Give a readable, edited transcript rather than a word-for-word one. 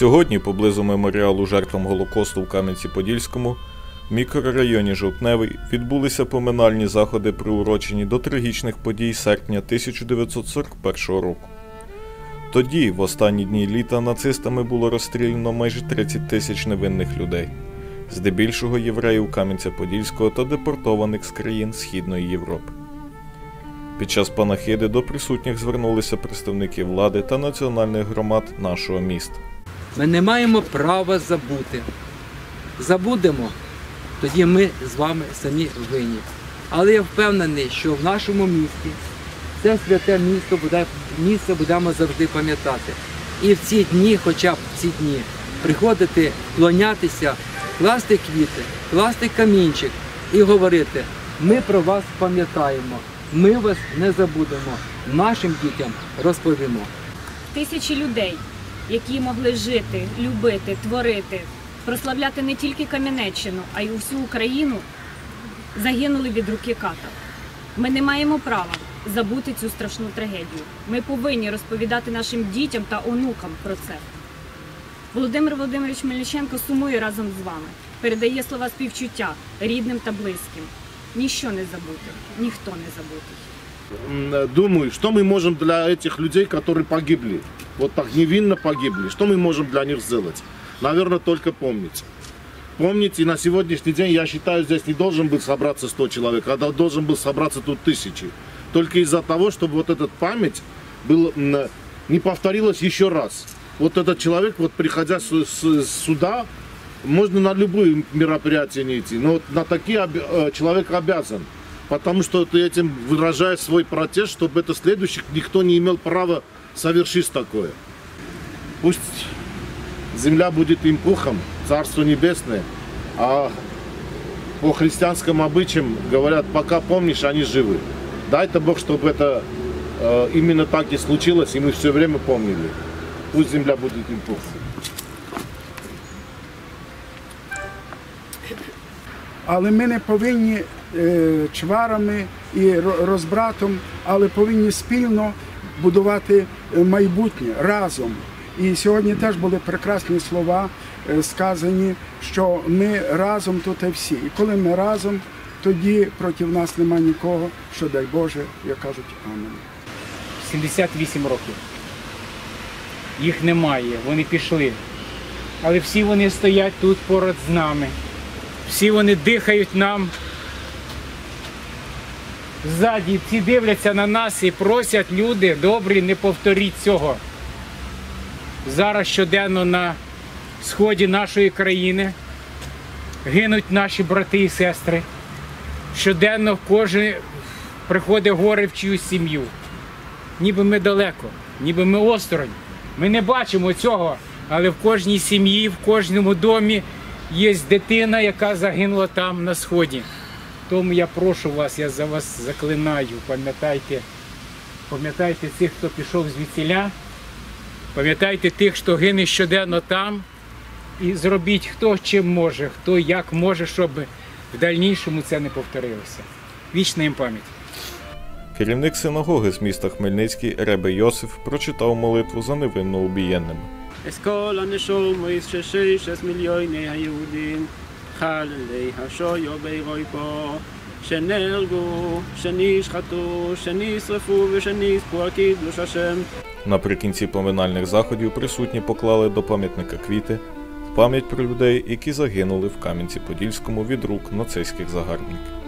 Сьогодні, поблизу меморіалу жертвам Голокосту в Кам'янці-Подільському, в мікрорайоні Жовтневий, відбулися поминальні заходи, приурочені до трагічних подій серпня 1941 року. Тоді, в останні дні літа, нацистами було розстріляно майже 30 тисяч невинних людей, здебільшого євреїв Кам'янця-Подільського та депортованих з країн Східної Європи. Під час панахиди до присутніх звернулися представники влади та національних громад нашого міста. Ми не маємо права забути. Забудемо, тоді ми з вами самі винні. Але я впевнений, що в нашому місті це святе місце будемо завжди пам'ятати. І в ці дні, хоча б в ці дні, приходити, вклонятися, класти квіти, класти камінчик і говорити: ми про вас пам'ятаємо, ми вас не забудемо, нашим дітям розповімо. Тисячі людей, які могли жити, любити, творити, прославляти не тільки Кам'янеччину, а й усю Україну, загинули від руки ката. Ми не маємо права забути цю страшну трагедію. Ми повинні розповідати нашим дітям та онукам про це. Володимир Володимирович Мельниченко сумує разом з вами, передає слова співчуття рідним та близьким. Ніщо не забути, ніхто не забутий. Думаю, что мы можем для этих людей, которые погибли, вот так невинно погибли, что мы можем для них сделать? Наверное, только помнить. Помнить, и на сегодняшний день, я считаю, здесь не должен был собраться 100 человек, а должен был собраться тут 1000. Только из-за того, чтобы вот эта память не повторилась еще раз. Вот этот человек, вот приходя сюда, можно на любые мероприятия не идти, но вот на такие человек обязан. Потому что ты этим выражаешь свой протест, чтобы это следующих никто не имел права совершить такое. Пусть земля будет им пухом, Царство Небесное, а по христианским обычаям говорят: пока помнишь, они живы. Дай-то Бог, чтобы это именно так и случилось, и мы все время помнили. Пусть земля будет им пухом. Але ми не повинні чварами і розбратом, але повинні спільно будувати майбутнє разом. І сьогодні теж були прекрасні слова сказані, що ми разом тут і всі. І коли ми разом, тоді проти нас нема нікого, що, дай Боже, як кажуть, амінь. 78 років. Їх немає, вони пішли. Але всі вони стоять тут поряд з нами. Всі вони дихають нам ззаді, всі дивляться на нас і просять: люди добрі, не повторіть цього. Зараз щоденно на сході нашої країни гинуть наші брати і сестри. Щоденно кожен приходить горе в чиюсь сім'ю. Ніби ми далеко, ніби ми осторонь. Ми не бачимо цього, але в кожній сім'ї, в кожному домі є дитина, яка загинула там на сході. Тому я прошу вас, я за вас заклинаю, пам'ятайте цих, хто пішов звідсіля, пам'ятайте тих, хто гине щоденно там, і зробіть хто чим може, хто як може, щоб в дальнішому це не повторилося. Вічна їм пам'ять. Керівник синагоги з міста Хмельницький Ребе Йосиф прочитав молитву за невинно убієнними. אסכול הנשומות שששת מיליוני היהודים חללי השויו באירופה שנהרגו, שנשחטו, שנשרפו ושנספו על קידוש השם. Наприкінці поминальних заходів присутні поклали до пам'ятника квіти в пам'ять про людей, які загинули в Кам'янці-Подільському від рук нацистських загарбників.